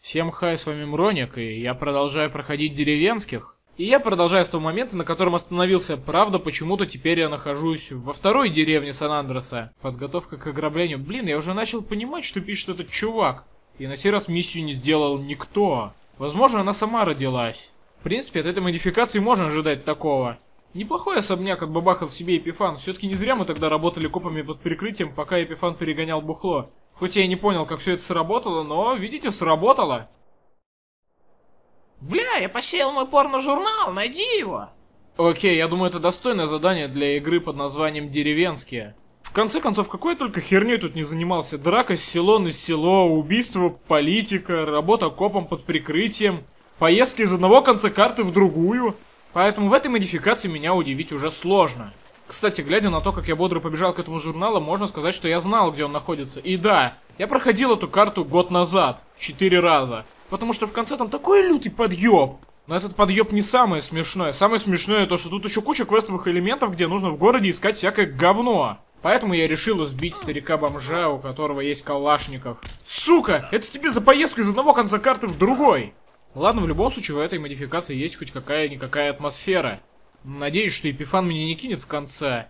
Всем хай, с вами Мроник, и я продолжаю проходить деревенских. И я продолжаю с того момента, на котором остановился. Правда, почему-то теперь я нахожусь во второй деревне Сан-Андреса. Подготовка к ограблению. Блин, я уже начал понимать, что пишет этот чувак. И на сей раз миссию не сделал никто. Возможно, она сама родилась. В принципе, от этой модификации можно ожидать такого. Неплохой особняк отбабахал себе Епифан. Все-таки не зря мы тогда работали копами под прикрытием, пока Епифан перегонял бухло. Хоть я и не понял, как все это сработало, но, видите, сработало. Бля, я посеял мой порно-журнал, найди его. Окей, я думаю, это достойное задание для игры под названием «Деревенские». В конце концов, какой я только херней тут не занимался. Драка с село на село, убийство политика, работа копом под прикрытием, поездки из одного конца карты в другую. Поэтому в этой модификации меня удивить уже сложно. Кстати, глядя на то, как я бодро побежал к этому журналу, можно сказать, что я знал, где он находится. И да, я проходил эту карту год назад, 4 раза. Потому что в конце там такой лютый подъеб. Но этот подъеб не самое смешное. Самое смешное то, что тут еще куча квестовых элементов, где нужно в городе искать всякое говно. Поэтому я решил сбить старика-бомжа, у которого есть калашников. Сука! Это тебе за поездку из одного конца карты в другой! Ладно, в любом случае в этой модификации есть хоть какая-никакая атмосфера. Надеюсь, что Епифан меня не кинет в конце.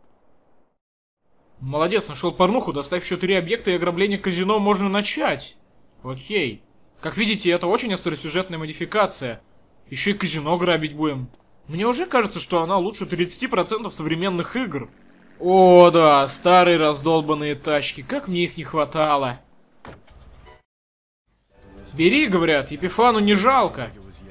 Молодец, нашел порнуху, доставь еще 3 объекта и ограбление казино можно начать. Окей. Как видите, это очень остросюжетная модификация. Еще и казино грабить будем. Мне уже кажется, что она лучше 30% современных игр. О, да, старые раздолбанные тачки, как мне их не хватало. Бери, говорят, Епифану не жалко.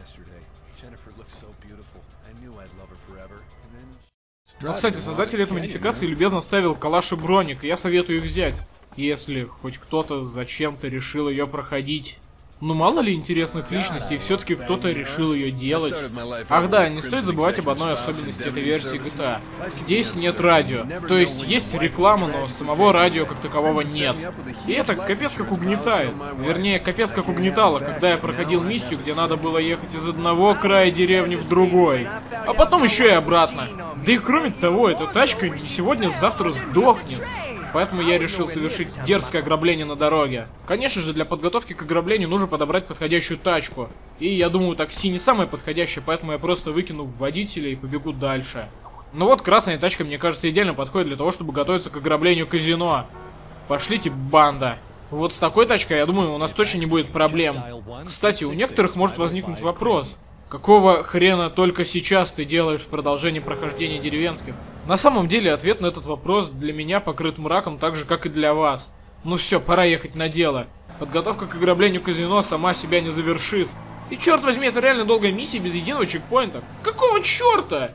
Но, кстати, создатель этой модификации любезно ставил калаш и броник, и я советую их взять, если хоть кто-то зачем-то решил ее проходить. Ну мало ли интересных личностей, все-таки кто-то решил ее делать. Ах да, не стоит забывать об одной особенности этой версии GTA. Здесь нет радио. То есть есть реклама, но самого радио как такового нет. И это капец как угнетает. Вернее, капец как угнетало, когда я проходил миссию, где надо было ехать из одного края деревни в другой. А потом еще и обратно. Да и кроме того, эта тачка не сегодня-завтра сдохнет. Поэтому я решил совершить дерзкое ограбление на дороге. Конечно же, для подготовки к ограблению нужно подобрать подходящую тачку. И я думаю, такси не самое подходящее, поэтому я просто выкину водителя и побегу дальше. Ну вот, красная тачка, мне кажется, идеально подходит для того, чтобы готовиться к ограблению казино. Пошлите, банда. Вот с такой тачкой, я думаю, у нас точно не будет проблем. Кстати, у некоторых может возникнуть вопрос. Какого хрена только сейчас ты делаешь в продолжении прохождения деревенских? На самом деле, ответ на этот вопрос для меня покрыт мраком, так же, как и для вас. Ну все, пора ехать на дело. Подготовка к ограблению казино сама себя не завершит. И черт возьми, это реально долгая миссия без единого чекпоинта. Какого черта?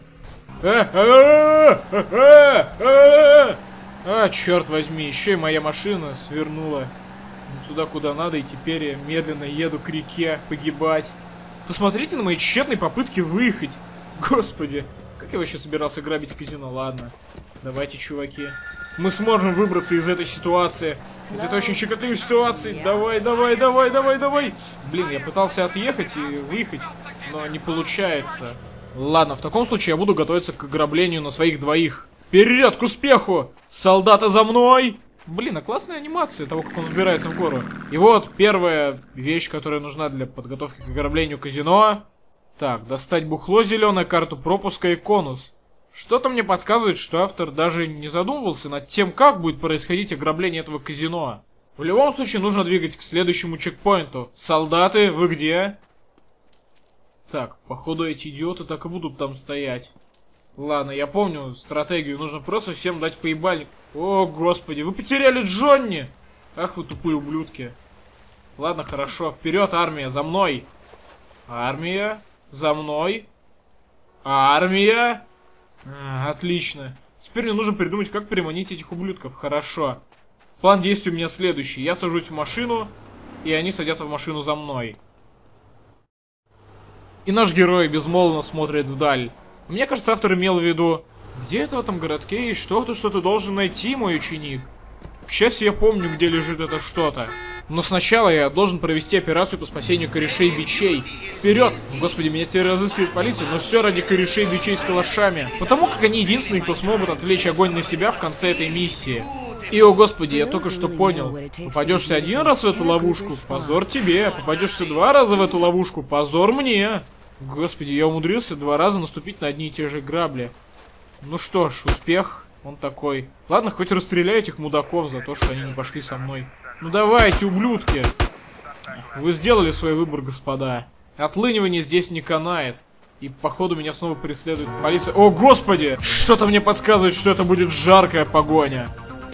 Черт возьми, еще и моя машина свернула туда, куда надо, и теперь я медленно еду к реке погибать. Посмотрите на мои тщетные попытки выехать. Господи, как я вообще собирался грабить казино? Ладно, давайте, чуваки. Мы сможем выбраться из этой ситуации. Из этой очень щекотливой ситуации. Давай, давай, давай, давай, давай. Блин, я пытался отъехать и выехать, но не получается. Ладно, в таком случае я буду готовиться к ограблению на своих двоих. Вперед, к успеху! Солдаты за мной! Блин, а классная анимация того, как он взбирается в гору. И вот первая вещь, которая нужна для подготовки к ограблению казино. Так, достать бухло зеленое, карту пропуска и конус. Что-то мне подсказывает, что автор даже не задумывался над тем, как будет происходить ограбление этого казино. В любом случае нужно двигать к следующему чекпоинту. Солдаты, вы где? Так, походу эти идиоты так и будут там стоять. Ладно, я помню стратегию, нужно просто всем дать поебальник. О, господи, вы потеряли Джонни! Ах вы тупые ублюдки. Ладно, хорошо, вперед, армия, за мной. Армия, за мной. Армия. Отлично. Теперь мне нужно придумать, как переманить этих ублюдков. Хорошо. План действий у меня следующий. Я сажусь в машину, и они садятся в машину за мной. И наш герой безмолвно смотрит вдаль. Мне кажется, автор имел в виду, где-то в этом городке есть что-то, что ты должен найти, мой ученик. К счастью, я помню, где лежит это что-то. Но сначала я должен провести операцию по спасению корешей бичей. Вперед! Господи, меня теперь разыскивает полиция, но все ради корешей бичей с калашами. Потому как они единственные, кто смогут отвлечь огонь на себя в конце этой миссии. И, о господи, я только что понял. Попадешься один раз в эту ловушку, позор тебе. Попадешься 2 раза в эту ловушку, позор мне. Господи, я умудрился 2 раза наступить на одни и те же грабли. Ну что ж, успех, он такой. Ладно, хоть расстреляю этих мудаков за то, что они не пошли со мной. Ну давайте, ублюдки. Вы сделали свой выбор, господа. Отлынивание здесь не канает. И походу меня снова преследует полиция. О господи! Что-то мне подсказывает, что это будет жаркая погоня.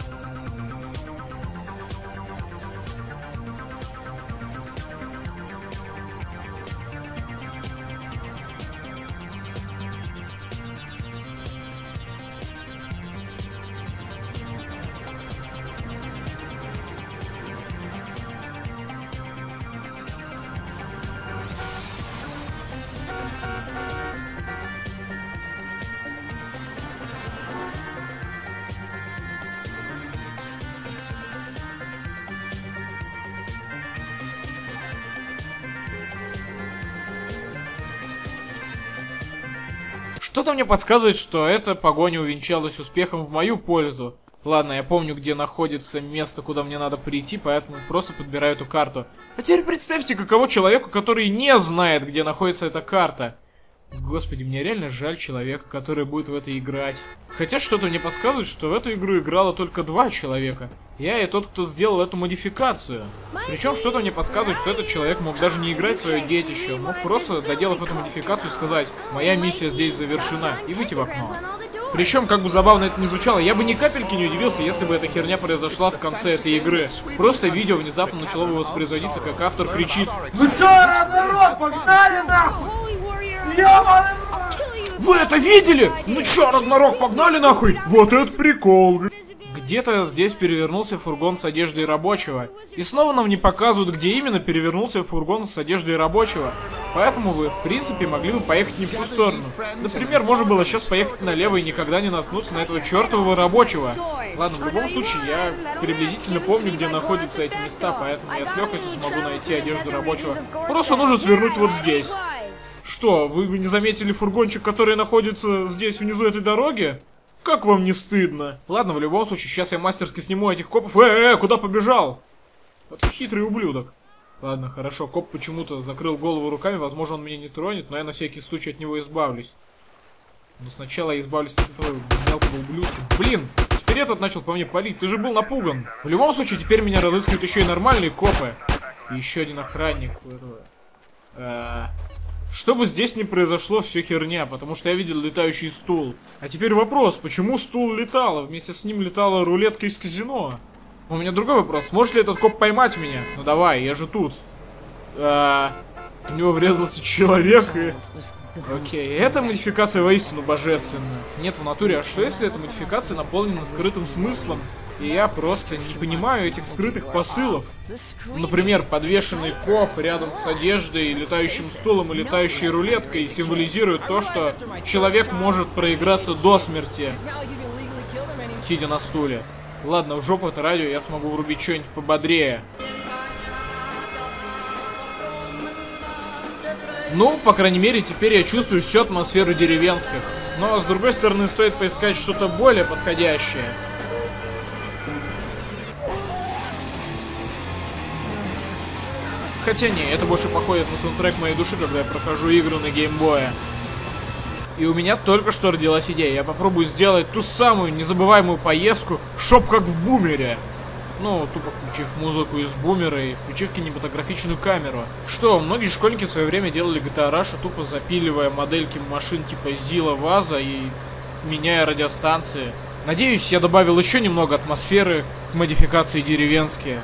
Что-то мне подсказывает, что эта погоня увенчалась успехом в мою пользу. Ладно, я помню, где находится место, куда мне надо прийти, поэтому просто подбираю эту карту. А теперь представьте, каково человеку, который не знает, где находится эта карта. Господи, мне реально жаль человека, который будет в это играть. Хотя что-то мне подсказывает, что в эту игру играло только 2 человека. Я и тот, кто сделал эту модификацию. Причем что-то мне подсказывает, что этот человек мог даже не играть в свое детище. Он мог просто, доделав эту модификацию, сказать: моя миссия здесь завершена, и выйти в окно. Причем, как бы забавно это ни звучало, я бы ни капельки не удивился, если бы эта херня произошла в конце этой игры. Просто видео внезапно начало бы воспроизводиться, как автор кричит: вы чё, народ, погнали нахуй! Вы это видели? Ну чё, Рагнарок, погнали нахуй? Вот это прикол. Где-то здесь перевернулся фургон с одеждой рабочего. И снова нам не показывают, где именно перевернулся фургон с одеждой рабочего. Поэтому вы, в принципе, могли бы поехать не в ту сторону. Например, можно было сейчас поехать налево и никогда не наткнуться на этого чертового рабочего. Ладно, в любом случае, я приблизительно помню, где находятся эти места, поэтому я с легкостью смогу найти одежду рабочего. Просто нужно свернуть вот здесь. Что, вы не заметили фургончик, который находится здесь внизу этой дороги? Как вам не стыдно? Ладно, в любом случае, сейчас я мастерски сниму этих копов. Куда побежал? Вот хитрый ублюдок. Ладно, хорошо, коп почему-то закрыл голову руками, возможно, он меня не тронет, но я на всякий случай от него избавлюсь. Но сначала я избавлюсь от этого мелкого ублюдка. Блин, теперь этот начал по мне палить, ты же был напуган. В любом случае, теперь меня разыскивают еще и нормальные копы. И еще один охранник. Что бы здесь ни произошло, все херня, потому что я видел летающий стул. А теперь вопрос, почему стул летал, а вместе с ним летала рулетка из казино? У меня другой вопрос, сможет ли этот коп поймать меня? Ну давай, я же тут. В него врезался человек и... Окей, эта модификация воистину божественна. Нет, в натуре, а что если эта модификация наполнена скрытым смыслом? И я просто не понимаю этих скрытых посылов. Например, подвешенный коп рядом с одеждой, летающим стулом и летающей рулеткой символизирует то, что человек может проиграться до смерти, сидя на стуле. Ладно, в жопу это радио, я смогу врубить что-нибудь пободрее. Ну, по крайней мере, теперь я чувствую всю атмосферу деревенских. Но, с другой стороны, стоит поискать что-то более подходящее. Хотя не, это больше походит на саундтрек моей души, когда я прохожу игры на геймбое. И у меня только что родилась идея. Я попробую сделать ту самую незабываемую поездку, шоп как в Бумере. Ну, тупо включив музыку из Бумера и включив кинематографичную камеру. Что, многие школьники в свое время делали GTA Rush, тупо запиливая модельки машин типа Зила, Ваза и меняя радиостанции. Надеюсь, я добавил еще немного атмосферы к модификации деревенские.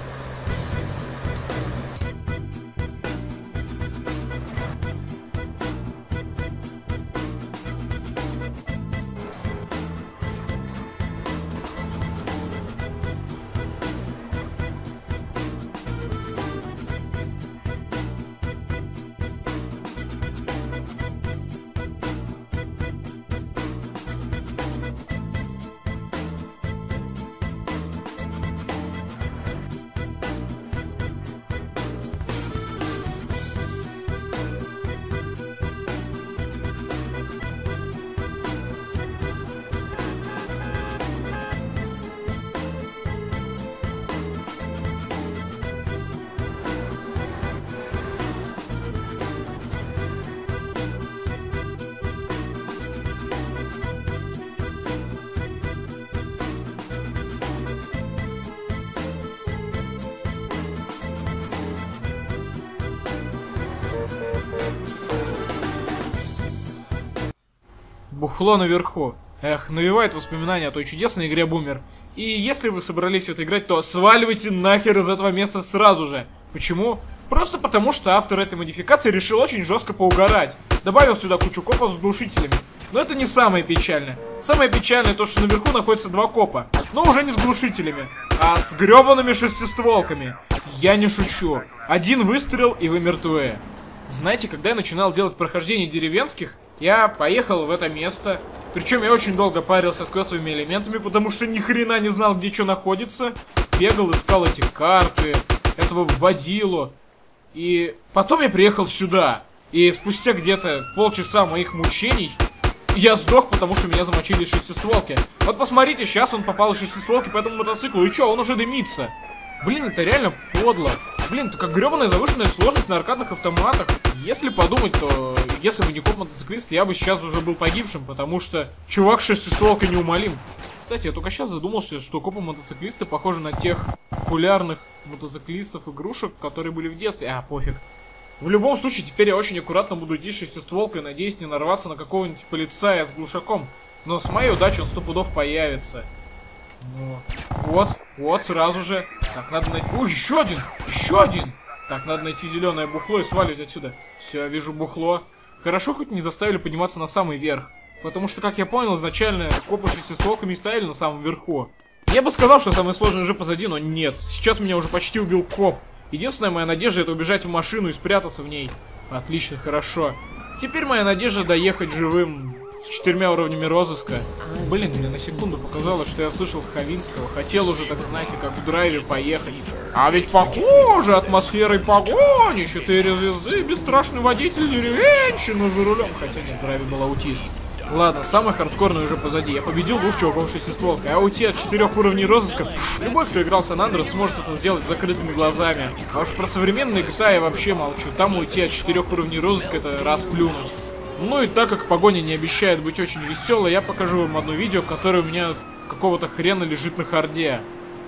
Бухло наверху. Эх, навевает воспоминания о той чудесной игре Бумер. И если вы собрались в это играть, то сваливайте нахер из этого места сразу же. Почему? Просто потому, что автор этой модификации решил очень жестко поугарать. Добавил сюда кучу копов с глушителями. Но это не самое печальное. Самое печальное то, что наверху находится 2 копа. Но уже не с глушителями, а с гребаными шестистволками. Я не шучу. 1 выстрел, и вы мертвы. Знаете, когда я начинал делать прохождение деревенских, я поехал в это место. Причем я очень долго парился с квестовыми элементами, потому что ни хрена не знал, где что находится. Бегал, искал эти карты, этого водилу. И потом я приехал сюда. И спустя где-то полчаса моих мучений я сдох, потому что меня замочили из шестистволки. Вот посмотрите, сейчас он попал из шестистволки по этому мотоциклу. И чё, он уже дымится. Блин, это реально подло. Блин, это как гребаная завышенная сложность на аркадных автоматах. Если подумать, то если бы не коп-мотоциклист, я бы сейчас уже был погибшим, потому что чувак шестистволкой неумолим. Кстати, я только сейчас задумался, что копы-мотоциклисты похожи на тех популярных мотоциклистов-игрушек, которые были в детстве. А, пофиг. В любом случае, теперь я очень аккуратно буду идти шестистволкой, надеясь не нарваться на какого-нибудь полицая с глушаком. Но с моей удачей он 100 пудов появится. Ну, вот, сразу же. Так, надо найти... Ой, еще один! Так, надо найти зеленое бухло и сваливать отсюда. Все, я вижу бухло. Хорошо, хоть не заставили подниматься на самый верх. Потому что, как я понял, изначально копы шестистволками стояли на самом верху. Я бы сказал, что самое сложное уже позади, но нет. Сейчас меня уже почти убил коп. Единственная моя надежда — это убежать в машину и спрятаться в ней. Отлично, хорошо. Теперь моя надежда — доехать живым с 4 уровнями розыска. Блин, мне на секунду показалось, что я слышал Ховинского. Хотел уже, так знаете, как в драйве поехать. А ведь похоже атмосферой погони. 4 звезды, бесстрашный водитель, деревенщина за рулем. Хотя нет, в драйве был аутист. Ладно, самое хардкорное уже позади. Я победил 2 чуваков шестистволкой. А уйти от 4 уровней розыска, любой, кто играл в Сан Андреас, сможет это сделать с закрытыми глазами. А уж про современные GTA я вообще молчу. Там уйти от 4 уровней розыска — это расплюнуть. Ну и так как погоня не обещает быть очень веселой, я покажу вам одно видео, которое у меня какого-то хрена лежит на харде.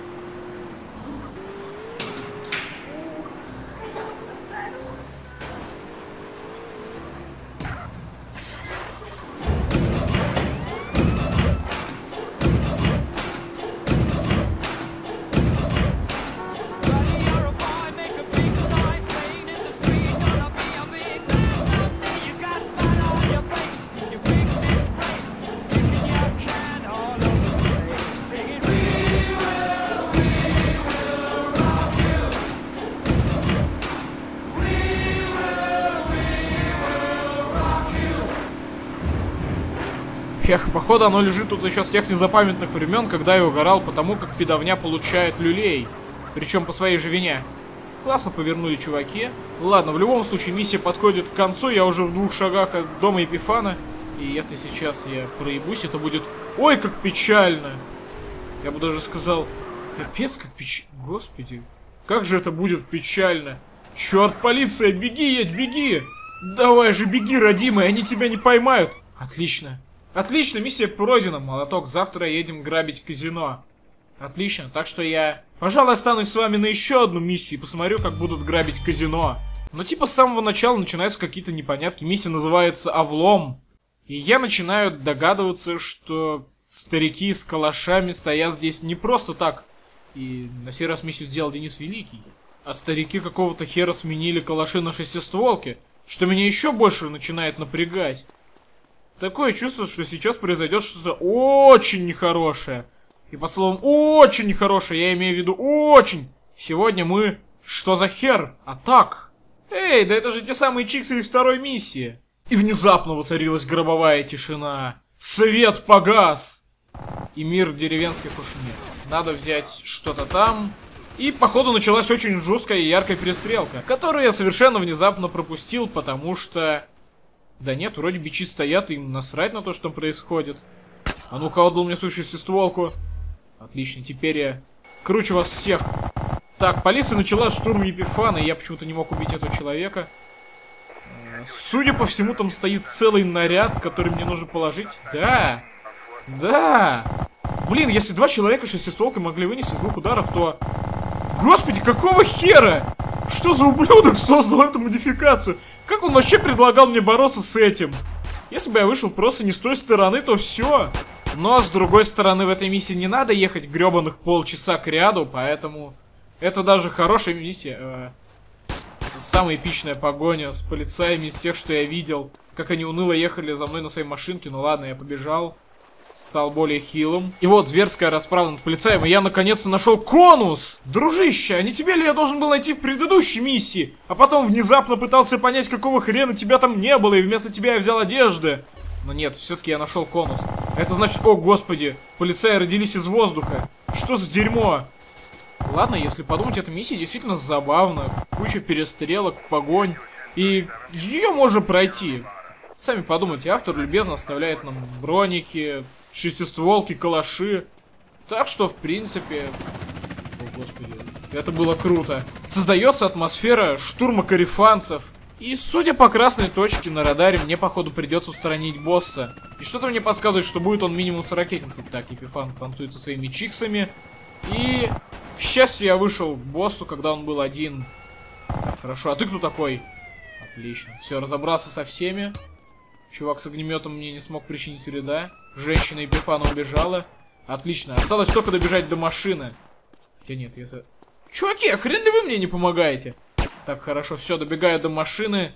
Эх, походу оно лежит тут еще с тех незапамятных времен, когда я угорал потому, как пидовня получает люлей. Причем по своей же вине. Классно повернули чуваки. Ладно, в любом случае миссия подходит к концу, я уже в 2 шагах от дома Епифана. И если сейчас я проебусь, это будет... Ой, как печально! Я бы даже сказал... Капец, как печально. Господи, как же это будет печально. Черт, полиция, беги, едь, беги! Давай же, беги, родимый, они тебя не поймают. Отлично. Отлично, миссия пройдена, молоток. Завтра едем грабить казино. Отлично, так что я, пожалуй, останусь с вами на еще одну миссию и посмотрю, как будут грабить казино. Но типа с самого начала начинаются какие-то непонятки. Миссия называется «Овлом». И я начинаю догадываться, что старики с калашами стоят здесь не просто так. И на сей раз миссию сделал Денис Великий. А старики какого-то хера сменили калаши на шестистволки, что меня еще больше начинает напрягать. Такое чувство, что сейчас произойдет что-то очень нехорошее. И под словом «очень нехорошее» я имею в виду «очень». Сегодня мы... Что за хер? А так? Эй, да это же те самые чиксы из 2-й миссии. И внезапно воцарилась гробовая тишина. Свет погас. И мир деревенских уж нет. Надо взять что-то там. И походу началась очень жесткая и яркая перестрелка, которую я совершенно внезапно пропустил, потому что... Да нет, вроде бичи стоят, и им насрать на то, что там происходит. А ну-ка, отдал мне свою шестистволку. Отлично, теперь я круче вас всех. Так, полиция начала штурм Епифана, и я почему-то не мог убить этого человека. Судя по всему, там стоит целый наряд, который мне нужно положить. Да! Да! Блин, если 2 человека шестистволкой могли вынести с 2 ударов, то... Господи, какого хера? Что за ублюдок создал эту модификацию? Как он вообще предлагал мне бороться с этим? Если бы я вышел просто не с той стороны, то все. Но, с другой стороны, в этой миссии не надо ехать гребаных полчаса к ряду, поэтому это даже хорошая миссия. Самая эпичная погоня с полицаями из тех, что я видел. Как они уныло ехали за мной на своей машинке. Ну ладно, я побежал. Стал более хилым. И вот зверская расправа над полицаем. И я наконец-то нашел конус! Дружище, а не тебе ли я должен был найти в предыдущей миссии? А потом внезапно пытался понять, какого хрена тебя там не было, и вместо тебя я взял одежды. Но нет, все-таки я нашел конус. Это значит, о господи, полицаи родились из воздуха. Что за дерьмо? Ладно, если подумать, эта миссия действительно забавна. Куча перестрелок, погонь. И ее можно пройти. Сами подумайте, автор любезно оставляет нам броники, шестистволки, калаши. Так что, в принципе... О, господи, это было круто. Создается атмосфера штурма корефанцев. И, судя по красной точке на радаре, мне, походу, придется устранить босса. И что-то мне подсказывает, что будет он минимум с ракетницей. Так, Епифан танцует со своими чиксами. И, к счастью, я вышел к боссу, когда он был один. Хорошо, а ты кто такой? Отлично. Все, разобрался со всеми. Чувак с огнеметом мне не смог причинить вреда. Женщина Епифана убежала. Отлично. Осталось только добежать до машины. Хотя нет, если... Чуваки, а хрен ли вы мне не помогаете? Так, хорошо, все, добегаю до машины.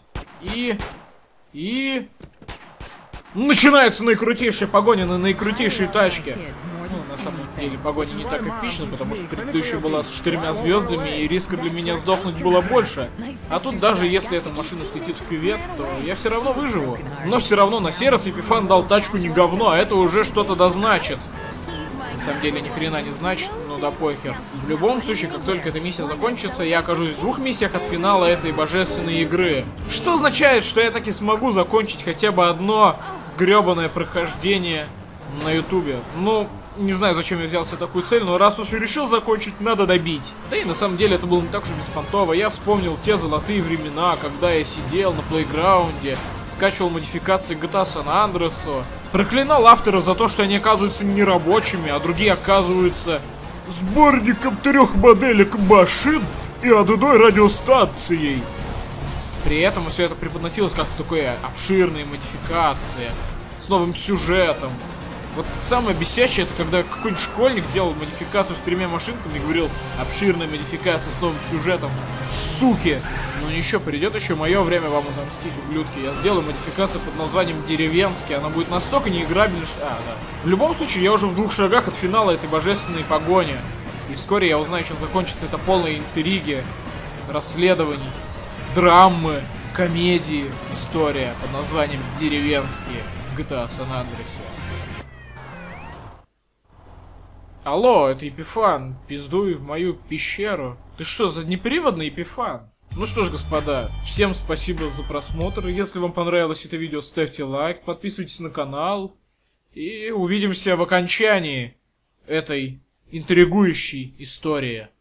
И... Начинается наикрутейшая погоня на наикрутейшей тачке. Ну, на самом деле, погоня не так эпична, потому что предыдущая была с 4 звездами, и риска для меня сдохнуть было больше. А тут даже если эта машина слетит в кювет, то я все равно выживу. Но все равно на сей раз Епифан дал тачку не говно, а это уже что-то да значит. На самом деле ни хрена не значит, но да похер. В любом случае, как только эта миссия закончится, я окажусь в 2 миссиях от финала этой божественной игры. Что означает, что я таки смогу закончить хотя бы одно гребаное прохождение на ютубе. Ну, не знаю, зачем я взялся такую цель, но раз уж и решил закончить, надо добить. Да и на самом деле это было не так уж беспонтово. Я вспомнил те золотые времена, когда я сидел на плейграунде, скачивал модификации GTA San Andreas, проклинал автора за то, что они оказываются не рабочими, а другие оказываются сборником 3 моделек машин и одной радиостанцией. При этом все это преподносилось как такое обширные модификации с новым сюжетом. Вот самое бесячее, это когда какой-нибудь школьник делал модификацию с 3 машинками и говорил: обширная модификация с новым сюжетом. Суки! Ну ничего, придет еще мое время вам отомстить, ублюдки. Я сделаю модификацию под названием Деревенский. Она будет настолько неиграбельной, что... да. В любом случае, я уже в 2 шагах от финала этой божественной погони. И вскоре я узнаю, чем закончится эта полная интриги, расследований, драмы, комедии, история под названием Деревенские в GTA San Andreas. Алло, это Епифан. Пиздуй в мою пещеру. Ты что, заднеприводный Епифан? Ну что ж, господа, всем спасибо за просмотр. Если вам понравилось это видео, ставьте лайк, подписывайтесь на канал. И увидимся в окончании этой интригующей истории.